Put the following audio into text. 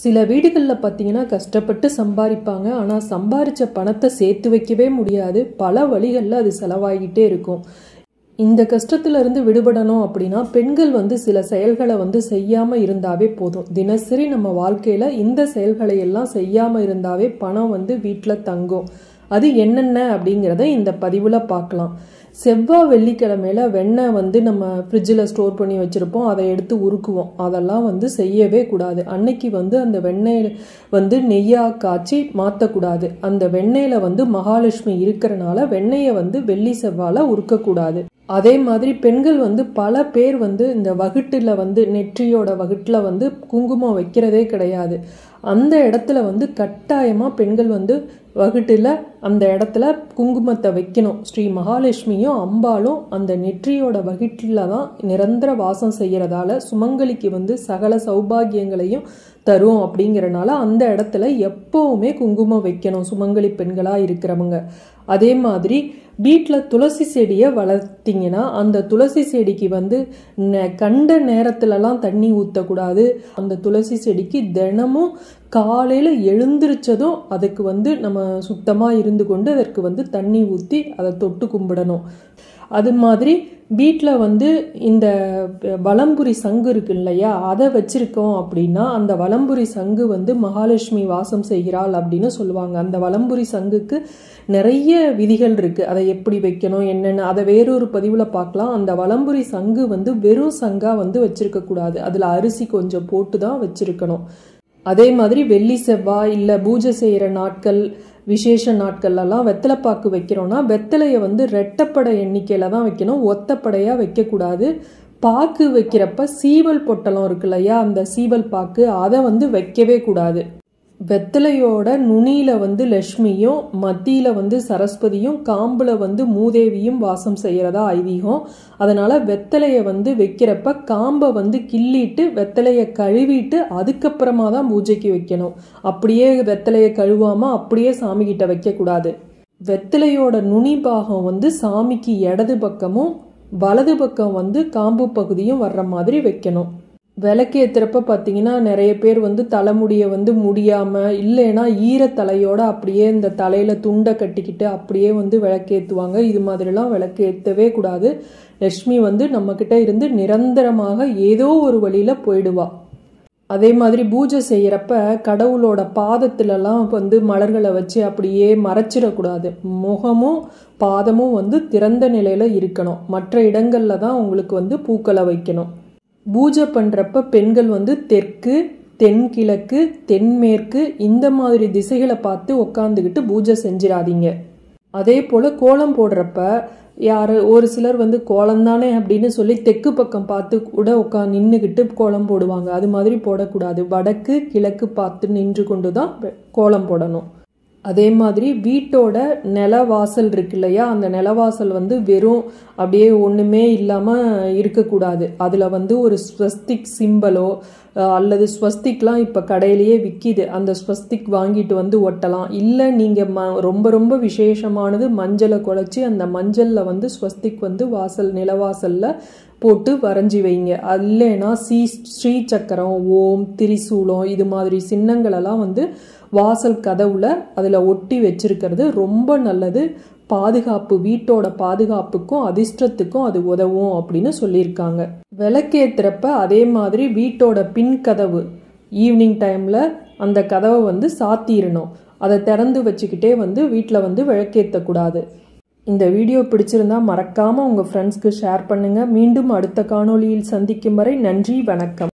சில வீடுகளில் பார்த்தீங்கன்னா கஷ்டப்பட்டு சம்பாதிப்பாங்க. ஆனால் சம்பாரித்த பணத்தை சேர்த்து வைக்கவே முடியாது. பல வழிகளில் அது செலவாகிட்டே இருக்கும். இந்த கஷ்டத்திலிருந்து விடுபடணும் அப்படின்னா பெண்கள் சில செயல்களை செய்யாமல் இருந்தாவே போதும். தினசரி நம்ம வாழ்க்கையில் இந்த செயல்களை எல்லாம் செய்யாமல் இருந்தாவே பணம் வீட்டில் தங்கும். அது என்னென்ன அப்படிங்கிறத இந்த பதிவில் பார்க்கலாம். செவ்வாய் வெள்ளிக்கிழமையில வெண்ணெய் நம்ம ஃப்ரிட்ஜில் ஸ்டோர் பண்ணி வச்சுருப்போம். அதை எடுத்து உருக்குவோம். அதெல்லாம் செய்யவே கூடாது. அன்னைக்கு அந்த வெண்ணெயை நெய்யாக காய்ச்சி மாற்றக்கூடாது. அந்த வெண்ணெயில் மகாலட்சுமி இருக்கிறனால வெண்ணெயை வெள்ளி செவ்வாயில் உருக்கக்கூடாது. அதே மாதிரி பெண்கள் பல பேர் இந்த வகுட்டில் நெற்றியோட வகுட்டில் குங்குமம் வைக்கிறதே கிடையாது. அந்த இடத்துல கட்டாயமாக பெண்கள் வகுட்டில் அந்த இடத்துல குங்குமத்தை வைக்கணும். ஸ்ரீ மகாலட்சுமியும் அம்பாலும் அந்த நெற்றியோட வகுட்டில் தான் நிரந்தர வாசம் செய்கிறதால சுமங்கலிக்கு சகல சௌபாகியங்களையும் தரும். அப்படிங்கிறனால அந்த இடத்துல எப்போவுமே குங்குமம் வைக்கணும் சுமங்கலி பெண்களாக இருக்கிறவங்க. அதே மாதிரி வீட்டில் துளசி செடியை வளர்த்திங்கன்னா அந்த துளசி செடிக்கு கண்ட நேரத்துலலாம் தண்ணி ஊற்றக்கூடாது. அந்த துளசி செடிக்கு தினமும் காலையில் எழுந்திரிச்சதும் அதுக்கு நம்ம சுத்தமாக இருந்து கொண்டு அதற்கு தண்ணி ஊற்றி அதை தொட்டு கும்பிடணும். அது மாதிரி வீட்டில் இந்த வலம்புரி சங்கு இருக்கு இல்லையா, அதை வச்சிருக்கோம் அப்படின்னா அந்த வலம்புரி சங்கு மகாலட்சுமி வாசம் செய்கிறாள் அப்படின்னு சொல்லுவாங்க. அந்த வலம்புரி சங்குக்கு நிறைய விதிகள் இருக்குது. அதை எப்படி வைக்கணும் என்னென்னு அதை வேறொரு பதிவில் பார்க்கலாம். அந்த வலம்புரி சங்கு வெறும் சங்காக வச்சிருக்கக்கூடாது. அதில் அரிசி கொஞ்சம் போட்டு தான் வச்சிருக்கணும். அதே மாதிரி வெள்ளி செவ்வாய் இல்லை பூஜை செய்கிற நாட்கள் விசேஷ நாட்கள்லாம் வெத்தலைப்பாக்கு வைக்கிறோன்னா வெத்தலையை ரெட்டப்படை எண்ணிக்கையில் தான் வைக்கணும். ஒத்தப்படையாக வைக்கக்கூடாது. பாக்கு வைக்கிறப்ப சீவல் பொட்டலம் இருக்கு இல்லையா, அந்த சீவல் பாக்கு அதை வைக்கவே கூடாது. வெத்தலையோட நுனியில் லட்சுமியும் மத்தியில் சரஸ்வதியும் காம்பில் மூதேவியும் வாசம் செய்கிறதா ஐதீகம். அதனால் வெத்தலையை வைக்கிறப்ப காம்பை கிள்ளிட்டு வெத்தலையை கழுவிட்டு அதுக்கப்புறமா தான் பூஜைக்கு வைக்கணும். அப்படியே வெத்தலையை கழுவாமல் அப்படியே சாமிகிட்ட வைக்கக்கூடாது. வெத்தலையோட நுனி பாகம் சாமிக்கு இடது பக்கமும் வலது பக்கம் காம்பு பகுதியும் வர்ற மாதிரி வைக்கணும். விளக்கேற்றுறப்ப பார்த்தீங்கன்னா நிறைய பேர் தலைமுடியை முடியாமல் இல்லைன்னா ஈரத்தலையோடு அப்படியே இந்த தலையில் துண்டை கட்டிக்கிட்டு அப்படியே விளக்கேற்றுவாங்க. இது மாதிரிலாம் விளக்கேற்றவே கூடாது. லட்சுமி நம்மக்கிட்ட இருந்து நிரந்தரமாக ஏதோ ஒரு வழியில் போயிடுவா. அதே மாதிரி பூஜை செய்கிறப்ப கடவுளோட பாதத்திலலாம் மலர்களை வச்சு அப்படியே மறைச்சிடக்கூடாது. முகமும் பாதமும் திறந்த நிலையில் இருக்கணும். மற்ற இடங்களில் தான் உங்களுக்கு பூக்களை வைக்கணும். பூஜை பண்ணுறப்ப பெண்கள் தெற்கு தென்கிழக்கு தென்மேற்கு இந்த மாதிரி திசைகளை பார்த்து உக்காந்துக்கிட்டு பூஜை செஞ்சிடாதீங்க. அதே போல் கோலம் போடுறப்ப ஒரு சிலர் கோலம் தானே அப்படின்னு சொல்லி தெற்கு பக்கம் பார்த்து கூட நின்றுக்கிட்டு கோலம் போடுவாங்க. அது மாதிரி போடக்கூடாது. வடக்கு கிழக்கு பார்த்து நின்று கொண்டு தான் கோலம் போடணும். அதே மாதிரி வீட்டோட நிலவாசல் இருக்கு இல்லையா, அந்த நிலவாசல் வெறும் அப்படியே ஒன்றுமே இல்லாமல் இருக்கக்கூடாது. அதில் ஒரு ஸ்வஸ்திக் சிம்பலோ அல்லது ஸ்வஸ்திக்லாம் இப்போ கடையிலேயே விற்கிது. அந்த ஸ்வஸ்திக் வாங்கிட்டு ஒட்டலாம். இல்லை நீங்கள் ரொம்ப ரொம்ப விசேஷமானது மஞ்சளை குழச்சி அந்த மஞ்சளில் ஸ்வஸ்திக் வாசல் நிலவாசலில் போட்டு வரைஞ்சி வைங்க. இல்லைன்னா ஸ்ரீ சக்கரம் ஓம் திரிசூலம் இது மாதிரி சின்னங்களெல்லாம் வாசல் கதவுல அதில் ஒட்டி வச்சிருக்கிறது ரொம்ப நல்லது. பாதுகாப்பு வீட்டோட பாதுகாப்புக்கும் அதிர்ஷ்டத்துக்கும் அது உதவும் அப்படின்னு சொல்லியிருக்காங்க. விளக்கேற்றுறப்ப அதே மாதிரி வீட்டோட பின் கதவு ஈவினிங் டைமில் அந்த கதவை சாத்திடணும். அதை திறந்து வச்சுக்கிட்டே வீட்டில் விளக்கேற்றக்கூடாது. இந்த வீடியோ பிடிச்சிருந்தா மறக்காமல் உங்கள் ஃப்ரெண்ட்ஸ்க்கு ஷேர் பண்ணுங்கள். மீண்டும் அடுத்த காணொளியில் சந்திக்கும் வரை நன்றி, வணக்கம்.